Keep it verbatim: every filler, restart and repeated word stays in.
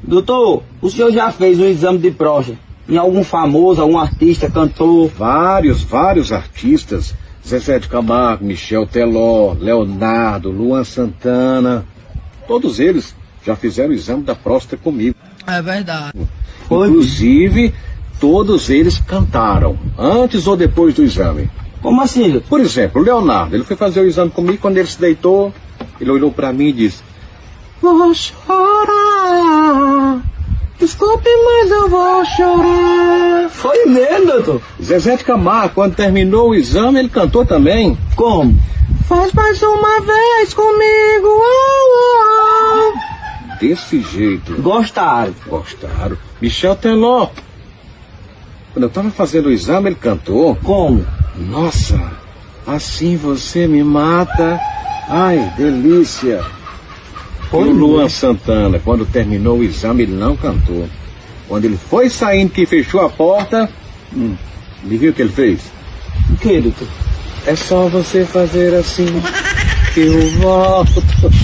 Doutor, o senhor já fez um exame de próstata em algum famoso, algum artista, cantor? Vários, vários artistas. Zezé de Camargo, Michel Teló, Leonardo, Luan Santana. Todos eles já fizeram o exame da próstata comigo. É verdade. Inclusive, todos eles cantaram, antes ou depois do exame. Como assim, doutor? Por exemplo, o Leonardo, ele foi fazer o exame comigo, quando ele se deitou, ele olhou pra mim e disse: vou chorar, desculpe, mas eu vou chorar. Foi mesmo, doutor? Zezé de Camargo, quando terminou o exame, ele cantou também. Como? Faz mais uma vez comigo. Oh, oh. Desse jeito. Gostaram? Gostaram. Michel Teló, quando eu tava fazendo o exame, ele cantou. Como? Nossa, assim você me mata. Ai, delícia. E o Luan Santana, quando terminou o exame, ele não cantou. Quando ele foi saindo, que fechou a porta, hum, ele viu o que ele fez? O que, doutor? É só você fazer assim que eu volto.